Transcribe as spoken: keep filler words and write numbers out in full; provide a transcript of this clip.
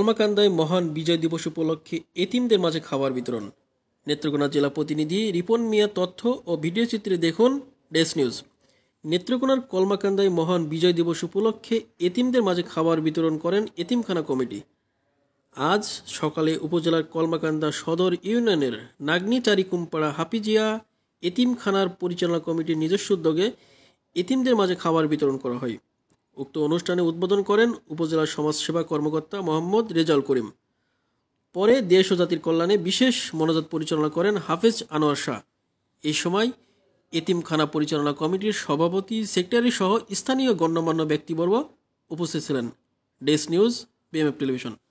কলমাকান্দায় মহান বিজয় দিবস উপলক্ষে এতিমদের মাঝে খাবার বিতরণ। নেত্রকোনা জেলা প্রতিনিধি রিপন মিয়া তথ্য ও ভিডিও চিত্রে দেখুন ডেস্ক নিউজ। নেত্রকোনার কলমাকান্দায় মহান বিজয় দিবস উপলক্ষে এতিমদের মাঝে খাবার বিতরণ করেন এতিমখানা কমিটি। আজ সকালে উপজেলার কলমাকান্দা সদর ইউনিয়নের নাগনি চারিকুমপাড়া হাফিজিয়া এতিমখানার পরিচালনা কমিটির নিজস্ব উদ্যোগে এতিমদের মাঝে খাবার বিতরণ করা হয়। উক্ত অনুষ্ঠানে উদ্বোধন করেন উপজেলা সমাজসেবা কর্মকর্তা মোহাম্মদ রেজাউল করিম। পরে দেশ ও জাতির কল্যাণে বিশেষ মোনাজাত পরিচালনা করেন হাফেজ আনোয়ার শাহ। এই সময় এতিমখানা পরিচালনা কমিটির সভাপতি, সেক্রেটারি সহ স্থানীয় গণ্যমান্য ব্যক্তিবর্গ উপস্থিত ছিলেন। Desk news, BMF television.